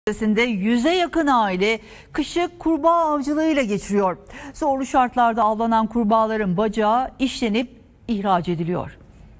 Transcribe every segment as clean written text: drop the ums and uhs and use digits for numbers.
Sinde 100'e yakın aile kışı kurbağa avcılığıyla geçiriyor. Zorlu şartlarda avlanan kurbağaların bacağı işlenip ihraç ediliyor.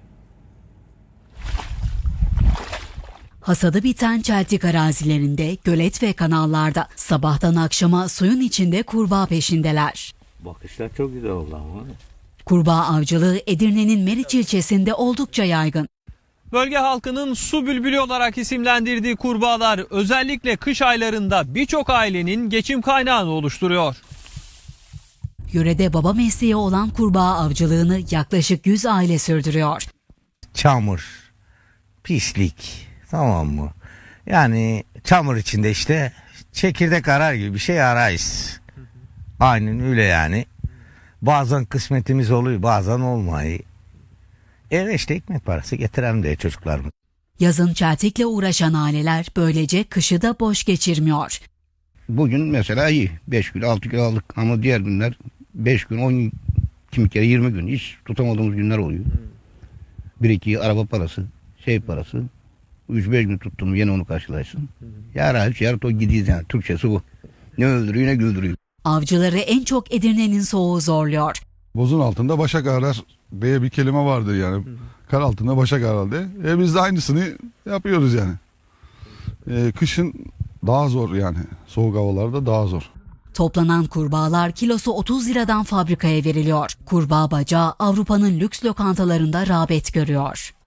Hasadı biten çeltik arazilerinde, gölet ve kanallarda sabahtan akşama suyun içinde kurbağa peşindeler. Bakışlar çok güzel oldu ama. Kurbağa avcılığı Edirne'nin Meriç ilçesinde oldukça yaygın. Bölge halkının su bülbülü olarak isimlendirdiği kurbağalar özellikle kış aylarında birçok ailenin geçim kaynağını oluşturuyor. Yörede baba mesleği olan kurbağa avcılığını yaklaşık 100 aile sürdürüyor. Çamur, pislik, tamam mı? Yani çamur içinde işte çekirdek arar gibi bir şey arayız. Aynen öyle yani. Bazen kısmetimiz oluyor, bazen olmuyor. Eve işte ekmek parası getirem diye çocuklarımız. Yazın çeltikle uğraşan aileler böylece kışı da boş geçirmiyor. Bugün mesela iyi. 5 kilo 6 kilo aldık ama diğer günler 5 gün 10 gün, kimi kere 20 gün hiç tutamadığımız günler oluyor. 1-2 araba parası, parası. 3-5 gün tuttum yine onu karşılaşsın. Yarın o gidiyiz yani. Türkçesi bu. Ne öldürüyor ne güldürüyor. Avcıları en çok Edirne'nin soğuğu zorluyor. Bozun altında başak arar diye bir kelime vardır yani. Kar altında başak arar diye. Biz de aynısını yapıyoruz yani. Kışın daha zor yani. Soğuk havalarda daha zor. Toplanan kurbağalar kilosu 30 liradan fabrikaya veriliyor. Kurbağa bacağı Avrupa'nın lüks lokantalarında rağbet görüyor.